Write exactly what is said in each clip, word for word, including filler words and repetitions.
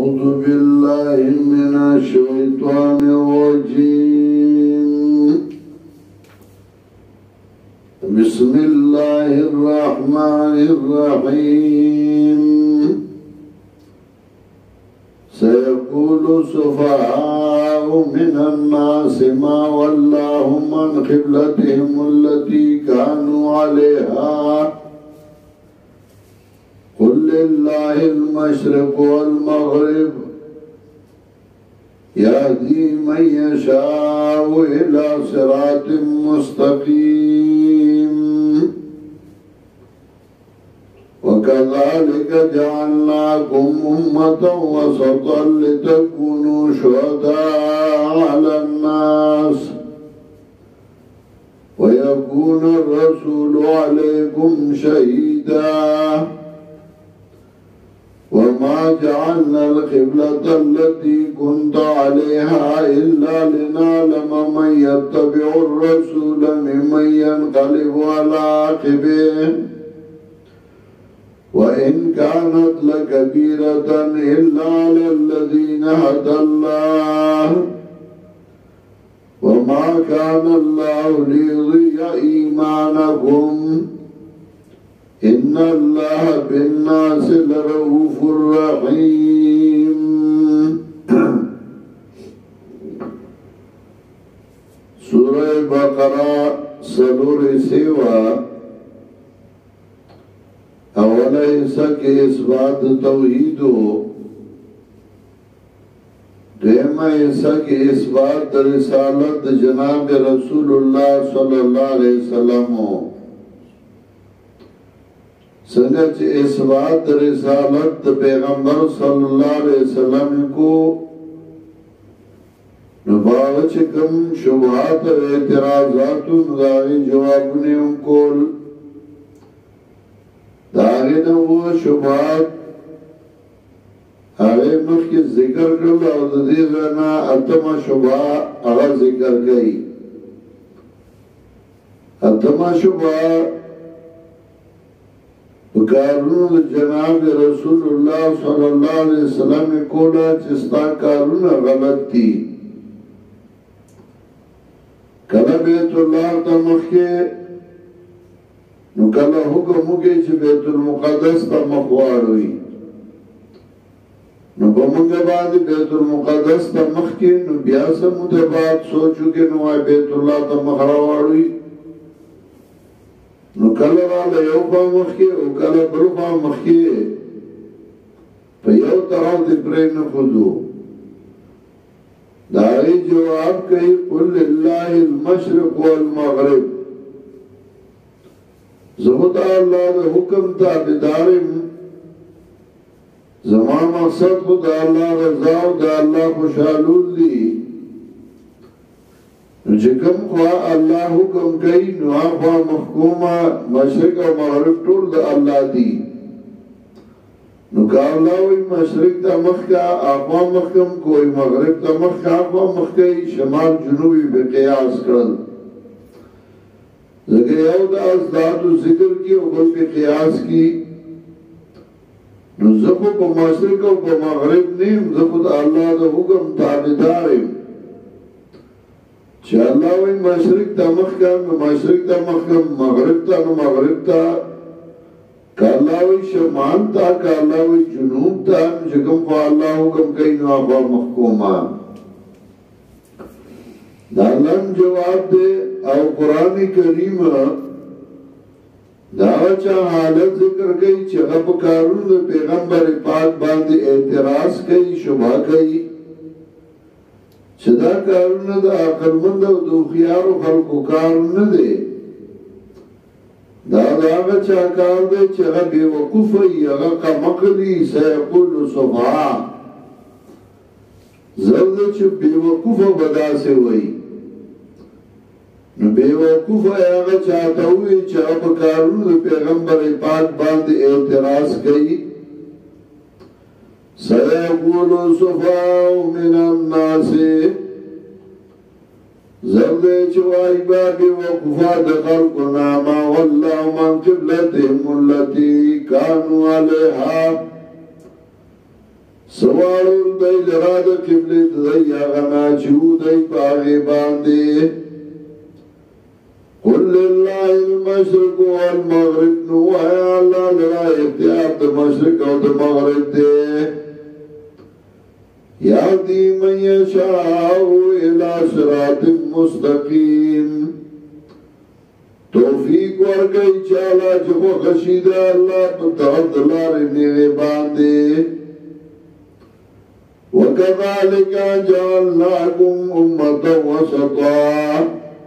أعوذ بالله من الشيطان الرجيم. بسم الله الرحمن الرحيم. سيقول السفهاء من الناس ما ولاهم عن قبلتهم التي كانوا عليها قل لله المشرق والمغرب يهدي من يشاء إلى صراط مستقيم. وكذلك جعلناكم أمة وسطا لتكونوا شهداء على الناس ويكون الرسول عليكم شهيدا. وما جعلنا القبلة التي كنت عليها إلا لنعلم من يتبع الرسول ممن ينقلب على عقبيه وإن كانت لكبيرة إلا على الذين هدى الله وما كان الله ليضيع إيمانكم إن الله بالناس لرؤوف رحيم. سورة بقرة سلور سیوا اولا حصہ کے اثبات توحید ہو، دویمہ حصہ کے اثبات رسالت جناب رسول اللہ صلی اللہ علیہ وسلم ہو. سنچ اثبات رسالت پیغمبر صلی اللہ علیہ وسلم کو نباو چکم شبہات و اعتراضات ندائی جوابنے ان کو داغین وہ شبہات آغی مخ کی ذکر کرل اور دیغنا اتما شبہ اغا ذکر گئی. اتما شبہ کارون جناب رسول اللہ صلی اللہ علیہ وسلم کولا چستا کارون غلط تھی. کلا بیت اللہ تا مخی نو کلا حکم ہوگی چھ بیت المقدس تا مخواروی نو بمونگا بعد بیت المقدس تا مخی نو بیاسا مدبات سوچو کہ نو آئی بیت اللہ تا مخواروی نو کل رالا یو پا مخی او کل برو پا مخی پا یو طرف دی پرین خودو دائی جواب کئی قل للہ المشرق والمغرب. زبطا اللہ دا حکم تا بدارم زمان مقصد خود اللہ رضا و دا اللہ خوشحالون دی جکم خواہ اللہ حکم کئی نوہ خواہ محکومہ مشرق و مغرب طول دا اللہ دی. نو کہ اللہ وی مشرق تا مخکا آقوہ مخکم کوئی مغرب تا مخکا آقوہ مخکای شمال جنوبی بقیاس کرد. ذکر یو دا ازداد و ذکر کی و بل بقیاس کی نو زخو پا مشرق و پا مغرب نیم زخو دا اللہ دا حکم تابداریم چه اللہ وی مشرق تا مخکم مشرق تا مخکم مغرب تا نو مغرب تا کہ اللہ وی شمال تا کہ اللہ وی جنوب تا جکم خواہ اللہ حکم کئی نو آقا محکوما. دالم جواب دے او قرآن کریم داوچا حالت ذکر گئی چه غب کارون پیغمبر پاک باندے اعتراض کئی شبہ کئی چدا کارون دا عقل مند و دو خیار و خلق و کارون دے دا دا آغا چاکار دے چگا بے وقوفی اغا قمقلی سیقول صبحا زرد چو بے وقوف بدا سے ہوئی نو بے وقوف اغا چاہتا ہوئی چگا کارون دا پیغمبر پاک باند اعتراض کئی سیقول صبحا من الناس زردے چوائی بابی وقفا دخل کناما واللہ من قبلتهم اللتی کانو علیہا سوارون دی لراد قبلت دی آغنا چو دی پاغی باندے قل للہ المشرق والمغرب نوحی اللہ لرا اختیار دا مشرق و دا مغرب دے یادی من یشاؤ الى صراط مستقیم توفیق ورگئی چالا جبو خشید اللہ پتر دلار نیغے باندے وَكَذَلِكَ جَعَلْنَاكُمْ أُمَّةً وَسَطًا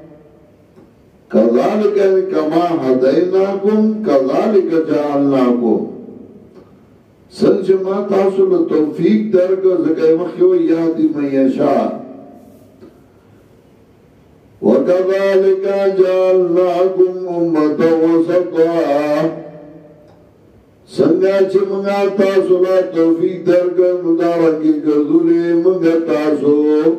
كَذَلِكَ كَمَا هَدَيْنَاكُمْ كَذَلِكَ جَعَلْنَاكُمْ سنچ ما تاسو توفیق درکو زکای مخیو یادی من یشاء وَكَذَلِكَ جَعَلْنَاكُمْ أُمَّةً وَسَطًا سنگا چه منگا تاسو لا توفیق درکن مدارنگی کردولی منگا تاسو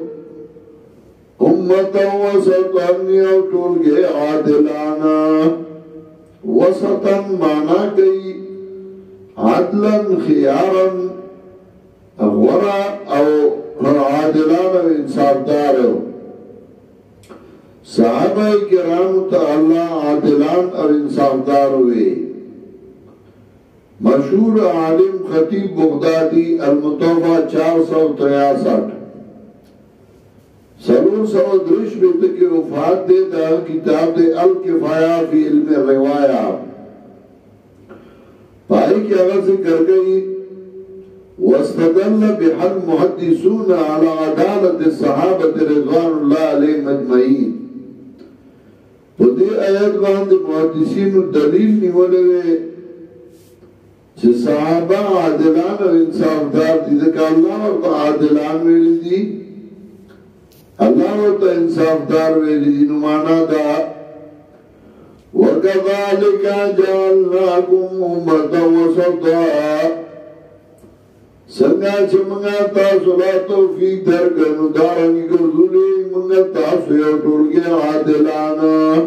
امتا وسطن یو ٹولگے عادلانا وسطن مانا کئی عدلن خیارن غورا او عادلانا انصاف دارو صحابہ کرام تا اللہ عادلان اور انصاف داروے مشہور عالم خطیب بغدادی المتوفہ چار سو تریاسٹھ سرور سو درش بیت کے وفات دے دا کتاب دے الکفایہ فی علم روایہ پائی کی اگر سے کر گئی واستدل بحل محدثون على عدالت الصحابة رضوان اللہ علیہ مجمعین تو دے آیت باند محدثین دلیل نیولے چه صحابہ عادلان و انصاف دار دی دکا اللہ ورطا عادلان ویلی دی اللہ ورطا انصاف دار ویلی دی نمانا دا وَكَذَلِكَ جَعَلْنَاكُمْ أُمَّةً وَسَطًا سنگا چه منگا تاسو لا توفیق درکنو دارنگی کردولی منگا تاسو یو ٹولگی عادلانا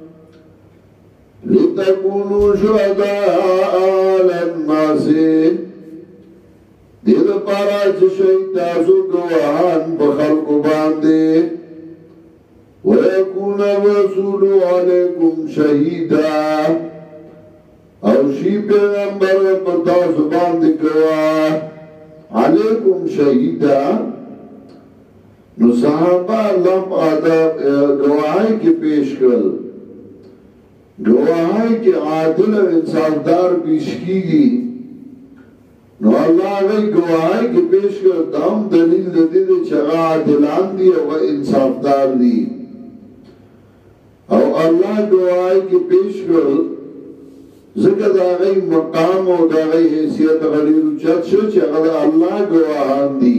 لِتَكُونُوا شُهَدَاءَ عَلَى النَّاسِ دید پارا چشئی تاسو گواہان بخلق باندے وَيَكُونَ الرَّسُولُ عَلَيْكُمْ شَهِيدًا او شی پیغمبر پتاسو باندے گواہ علیکم شہیدہ نو صحابہ لم آداب گواہی کی پیش کر گواہی کی عادل و انصافدار پیش کی گی نو اللہ غی گواہی کی پیش کر دام دلیل دے دے چگا عادلان دی و انصافدار دی او اللہ گواہی کی پیش کر ذکر دا غی مقام و دا غی حیثیت غلی رچت شو چگا اللہ گواہان دی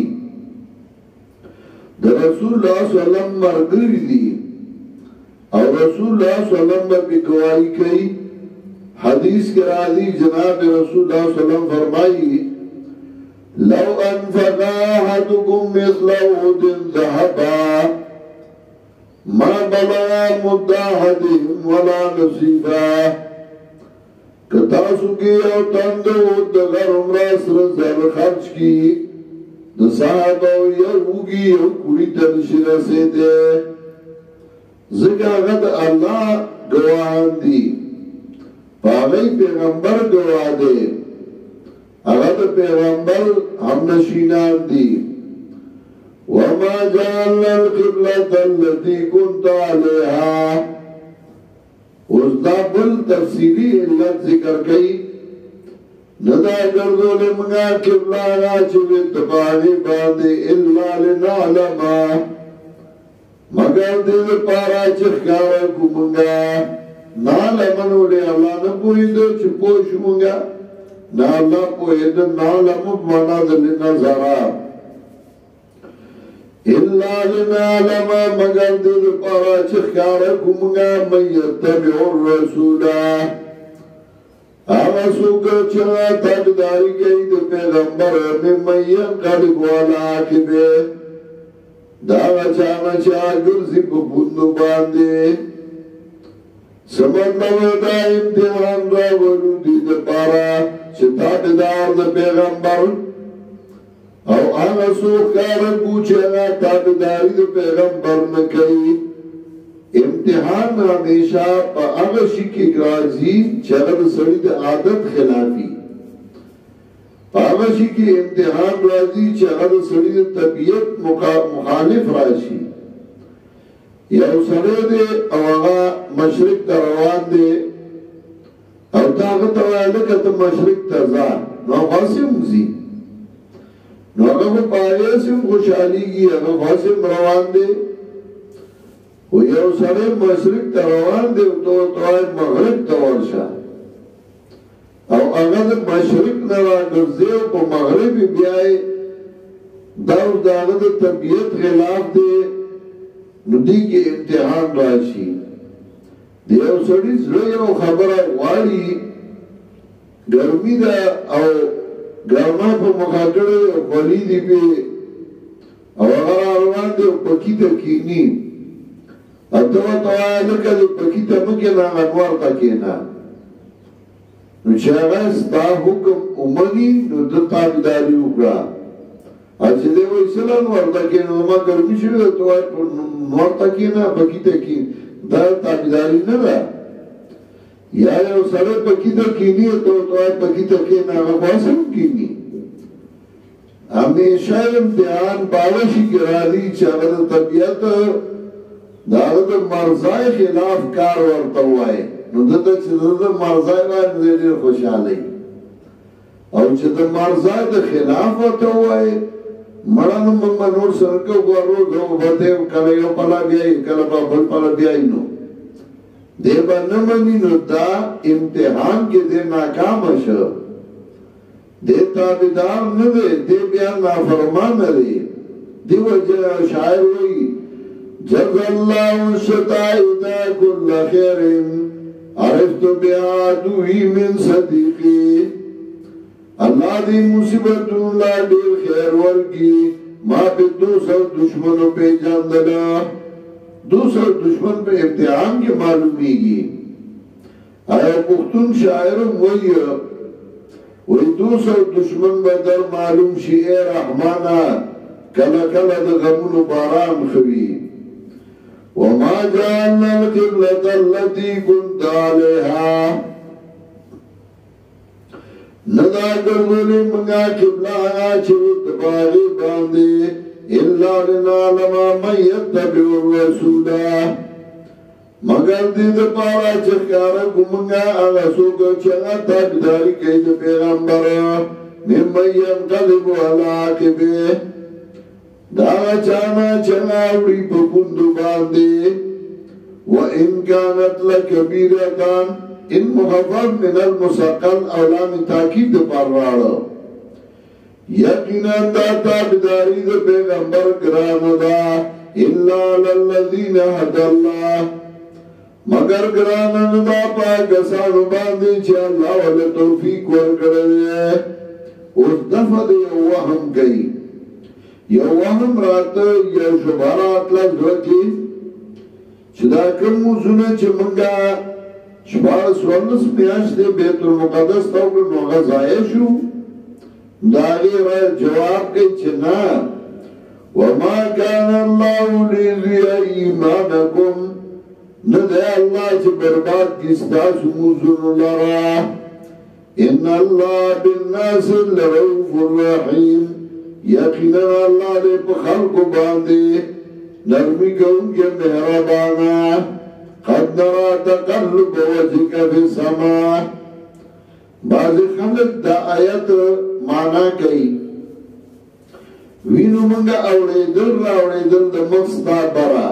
دا رسول اللہ صلی اللہ علیہ وسلم مرگری دی اور رسول اللہ صلی اللہ علیہ وسلم کی گواہی کئی حدیث کے راضی جناب رسول اللہ صلی اللہ علیہ وسلم فرمائی لو انفق احدکم مثل احد ذهبا ما بلغ مد احدهم ولا نصیبا کتاسو کی او تندو دغر عمرہ سر زر خرچ کی دا صحابہ یا ہوگی او کوئی تنشرہ سے دے ذکر غد اللہ گواہان دی پاگئی پیغمبر گواہ دے اغد پیغمبر ہم نشینان دی وما جعلنا القبلة التي كنت عليها اس دا بل تفصیلی علت ذکر کئی ندا کردو لمنگا قبلہ راچوی تباہی باندے اللہ لنعلما مگر دل پارا چخکارا کو منگا نالمنو لے اللہ نپوئی دو چپوش منگا نالا پوئی دو نالم منا دل نظرا اللہ لنعلم مگر دل پارا چخکارا کو منگا من یتبع الرسولا آغا سوکر چرا تاکداری گئی دو پیغمبر میں من ینقلب والا آکبے داغا چانا چاہ گرزی پا بندو باندے سمندو دا امتحان را ولو دید پارا چه تابدار دا پیغمبر او آغا سو کارکو چاگا تابداری دا پیغمبر نکی امتحان ہمیشہ پا آغا شکی گرازی چاگا دا سڑی دا عادت خلافی پا آغا شکی امتحان رازی چاگا دا سڑی دا طبیعت مخالف راشی یو سڑے دے او آغا مشرق تا روان دے او طاقت وائلکت مشرق تا زان نو خاصم زی نو اگر پاگے سے خوشحالی کی اگر خاصم روان دے و یو سڑے مشرق تا روان دے تو توائے مغرب تا ورشا او اگر مشرق نرا گرزے پا مغرب بیائے داو داغت طبیعت خلاف دے ندی کی امتحان راشی دیو سڑی زرے یو خبر واری گرمی دا او گرما پا مخاکڑے ولی دی پی او اگر آروان دے پکی تا کینی اتوا تو آیا لکا دے پکی تا مکینا انوار تا کینا نو چاگا ستا حکم امانی نو دتا بداری اکرا اچھے دے وہ اسل انوار تا کینا ما گرمی شوی تو آیا انوار تا کینا پکی تا کین دا تا بداری ندا یا یو سڑے پکی تا کینی تو تو آئے پکی تا کینا غفاسم کینی ہمیشہ امتحان باوشی کرادی چاہتا طبیعت داغت مرزائی خلاف کار ورطا ہوئے نو دتا چاہتا مرزائی باید مدیر خوشحالی او چاہتا مرزائی دا خلاف ورطا ہوئے مرانو منگا نور سرکو گوارو گو بھتے کلیو پلا بیائی کلپا بھل پلا بیائی نو دے با نمانی نو دا امتحان کے دے ناکام شو دے تابدار ندے دے بیان نافرمان ندے دے وجہ شاعر ہوئی جز اللہ شتائدہ کل خیر عرفت بیادوی من صدیقی اللہ دی مصیبت اللہ دیر خیر ورگی ما پہ دو سو دشمنوں پہ جاندنا دوسر دشمن پہ امتحان کے معلومی گی آیا پختون شاعرم وہی وہی دوسر دشمن بدر معلوم شیئے رحمانا کلا کلا دا غمون باران خوی وما جعلنا القبلة التي كنت عليها ندا گردولی منگا قبلہ آیا چھوٹ باغی باندے إلا لنعلم من يتبع الرسول مگر دید پارا چکارا گمنگا آغا سوکا چنگا تابداری کئی دا پیغمبر ممن ینقلب علاقبه داغا چانا چنگا اوڑی پکندو باندے وَإِن كَانَتْ لَكَبِيرَةً ان مخفف من المسقل اولام تاکید پر راڑا یقینا دا تابداری دا پیغمبر گران دا الا للذین حد اللہ مگر گران دا پاکسانو باندے چھے اللہ والا توفیق ورکڑے اس دفع دے یو وحم گئی یو وحم رات یا شبارات لگ رکی چدا کم موزونا چھے منگا شبار سوالس میاش دے بیت المقدس تاکر نوغا زائے شو داغی رائے جواب کے چنا وما کان اللہ لیذیا ایمانکم ندے اللہ چھ برباد کستا سموزن لرا ان اللہ بالناس لرعوف الرحیم یقینا اللہ دے پخلق باندے نرمی کون کے مہربانا قد نرا تقلب وجهك في السماء بعض خلق دا آیت مانا کئی وینو منگا اوڑے دل را اوڑے دل دا مفستا برا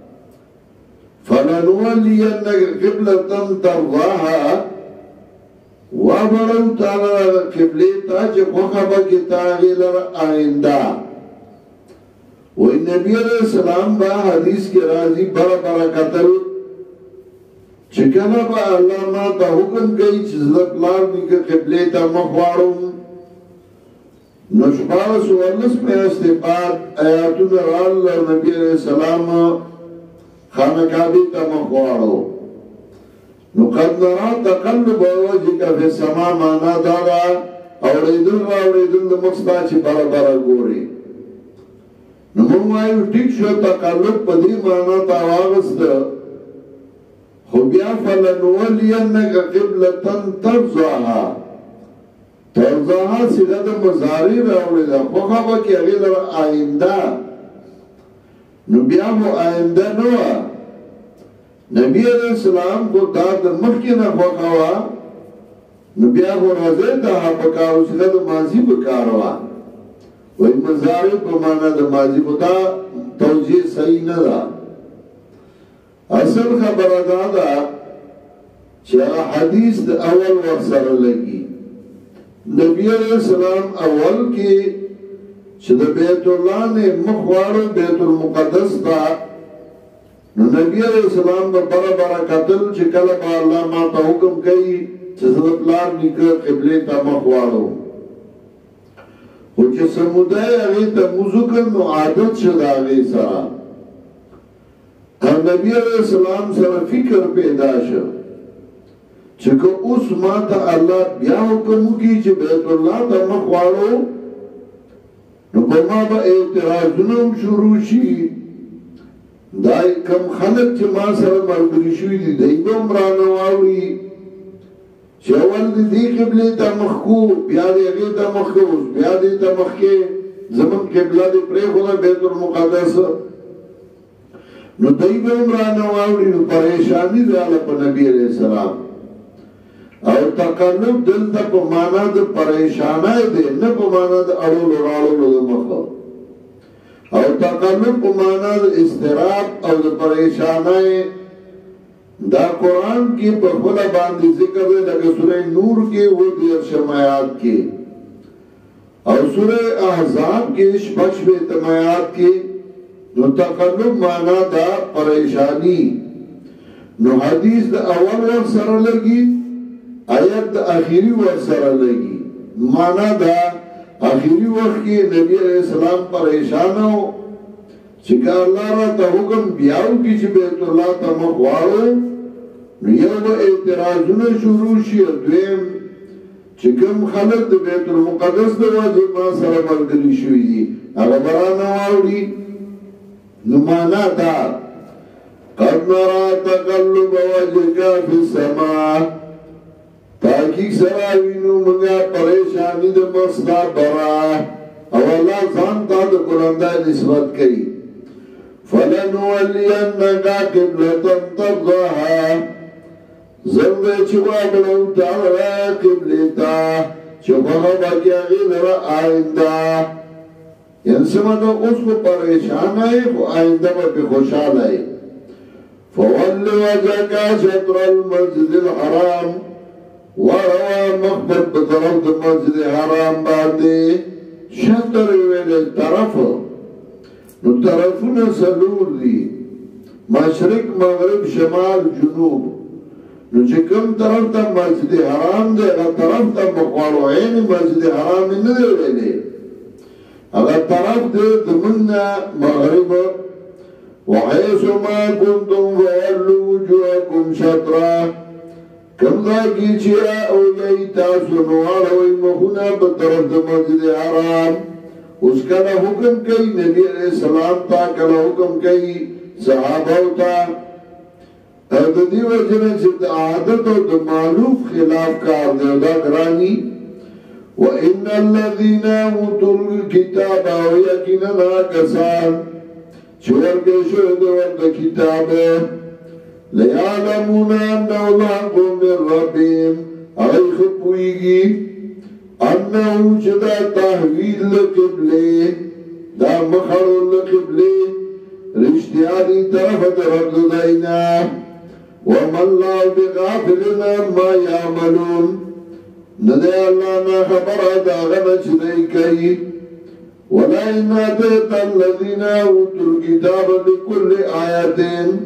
فلنولینک قبلتن ترضاها وابرو تالا قبلیتا چه خوخبا کی تاغیل را آئندہ وی نبی علیہ السلام با حدیث کے رازی برا برا قتل چکنا با اللہ ما تا حکم کئی چیزت لارنی که قبلیتا مخوارم نشپار سوالس میں استفاد آیاتون رال نبی علیہ السلام خانہ کعبی تا مخوارو نقد نرا تقلب وجهك في السماء مانا دارا اوریدل راوریدل د مخستا چې بره بره ګوري نو موږ وایو ټیک شو تقلب په دې معنا ته واغسته خو بیا فلنولینک قبلة ترضاها ترضاها صيغه د مضارع راوړي ده خو هغه کې هغه لپاره آینده نو بیا مو آینده نو نبی علیہ السلام کو دا د مخکې نه خوښوا نو بیا خو راځي دا په کارو صيغه د ماضي په کاروا وای مضارع په معنا د ماضي په دا توجیه صحیح نه ده اصل خبره دا ده چې حدیث د اول ور سره لګي نبی علیہ السلام اول کې چې د بیت الله نه مخواړو بیت المقدس ته نو نبی علیہ السلام په بره بره قتل چې کله به الله ما ته حکم کوي چې زه پلان نکړه قبله ته مخواړو او چې سمودای هغه ته مزکل نو عادت شد هغه سره نبی علیہ السلام سره فکر پیدا شو چې کو اوس ما ته الله بیا حکم کوي چې بیت الله ته مخواړو نو په ما به اعتراضونه شروع شي دای کم خلک چې ما سره مرګري شوي دي دای به عمرانه واوري چې اول دې قبله ته مخکو بیا دې هغه ته مخکو بیا دې ته مخکې زمون قبله دې پرې خو بیت المقدس نو دای به عمرانه واوري نو پریشانی رااله په نبی علیہ السلام او تقلب دلته په معنا د پریشانای دی نه په معنا د اړولو راړولو د مخه او تقلب په معنا د استراب او د پریشانای دا قرآن کې په خپل باندې ذکر دی لکه سورې نور کې و دې شمایات کې او سورې احزاب کې شپږ تمایات کې نو تقلب معنا دا پریشانی نو حدیث د اول ور سره لګي آیت د اخیری ور سره لګي معنا دا اخیری وخت کې نبی علیہ السلام پریشانو چې الله را ته حکم بیاو کې چې بیت الله ته مخواړو نو یو به اعتراضونه شروع شي دویم چې کوم خلک د بیت المقدس د واجب ما سره ملګري شوي دي هغه برانه واوري نو معنا دا قد نرى تقلب وجهك في السماء تاکیق سراوینو منگا پریشانی دا مستا برا او اللہ ځان تا دا قرآندہ نسبت کئی فلنولینکا قبلتا ترضاها زرد چوا بلو تاورا قبلتا چوا باقی آغیل را آئندہ یعنی سمجھو اس کو پریشان آئے وہ آئندہ با پی خوشحال آئے فول وجهك شطر المسجد الحرام وروا مخبر بطرف د مسجد حرام باندې شطر ویل طرف نو طرفونه سلور دي مشرق مغرب شمال جنوب نو چې کوم طرف ته مسجد حرام دی هغه طرف ته مخواړو عین مسجد حرام نه دی ویلې هغه طرف دی د منه مغرب وحيث ما كنتم فولوا وجوهكم شطرا کم دا کی چیا او یای تاسو نواروی مخونا بطرف دا مسجد حرام اس کنا حکم کئی نبی علیہ السلام تا کنا حکم کئی صحابہ تا او دا دیو جنہ چید عادت و دا معلوف خلاف کار دے دا گرانی وَإِنَّ الَّذِينَ أُوتُوا الْكِتَابَ وَيَقِينًا كَسَانٍ چور کے شہد ورد کتاب لیعلمون انہو الحق من ربیم اغی خود پوئیگی انہو چدا تحویل لقبلے دا مخڑ لقبلے رشتیانی طرف درد دینا وَمَا اللَّهُ بِغَافِلٍ عَمَّا يَعْمَلُونَ ندے اللہ نا خبر داغنا چدئی کئی وَلَئِنْ أَتَيْتَ الَّذِينَ أُوتُوا الْكِتَابَ بِكُلِّ آيَةٍ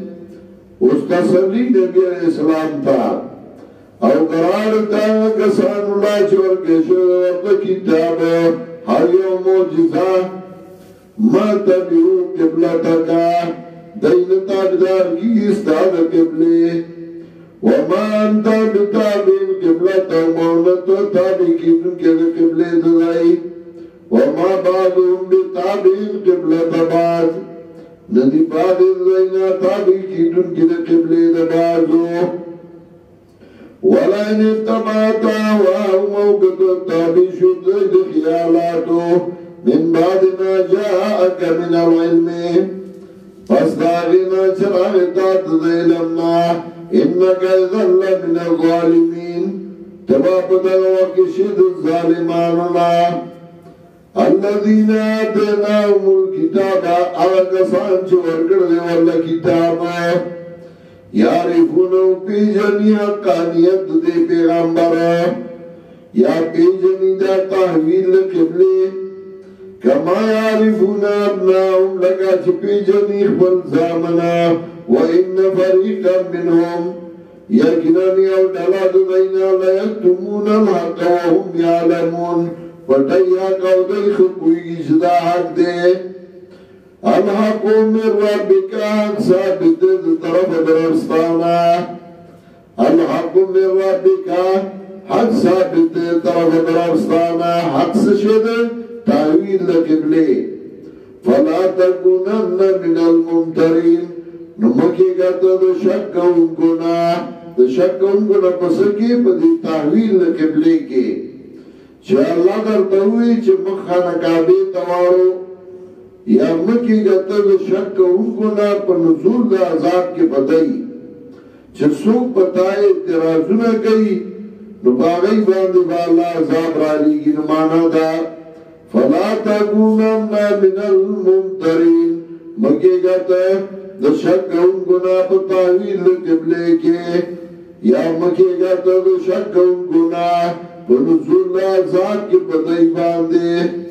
استصلی نبی علیہ السلام تا او قرار تا کسان اللہ چور کے شورت کتاب ہر یو موجزہ ما تبیو قبلتکا دین تابدار کی استاد قبلی وما انت بتابع القبلة ومونت تابع كيدن كده قبلة دائی وما بعضهم بتابع القبلة بعض ندی بعض الزینا تابع کیدن کده قبله دبازو ولئن اتبعت اهواهم او کده تابع شد خیالاتو من بعد ما جاءك من العلم پس داغینا چراغتات دیلمنا انك اذا من الظالمين تباب دلوکشد الظالماننا الذين آتيناهم الكتاب أغسان چورکر دے والا کتاب یعرفونو پی جنی حقانیت دے پیغمبر یا پی جنی دا تحویل قبلے کما یعرفون ابناهم لگا چھ پی جنی خبل زامنا وإن فريقا منهم یکنانی او ڈلاد دینا لیکتمون الحق وهم یعلمون پتایا کو دای خوئی صدا حق دے الحق من ربک ثابت طرف درستانا الحق من ربک حق ثابت طرف درستانا حق سشد تاویل قبلے فلا تکونن من الممترین نمکی گتا دا شک انکونا دا شک انکونا پسکی پا دی تاویل قبلے کے چه اللہ در تاوی چه مخانا کعبی تمارو یا مکی گتا دا شک انکونا پا نزول دا عذاب کے پتائی چه سوک پتائی اعتراضونا کئی نو باغی باندی بالا عذاب را لیگی نمانا دا فلا تکونن من الممترین مکی گتا دا شک انکونا پا تاویل قبلے کے یا مکی گتا دا شک انکونا پنزول عذاب کے پتائی باندے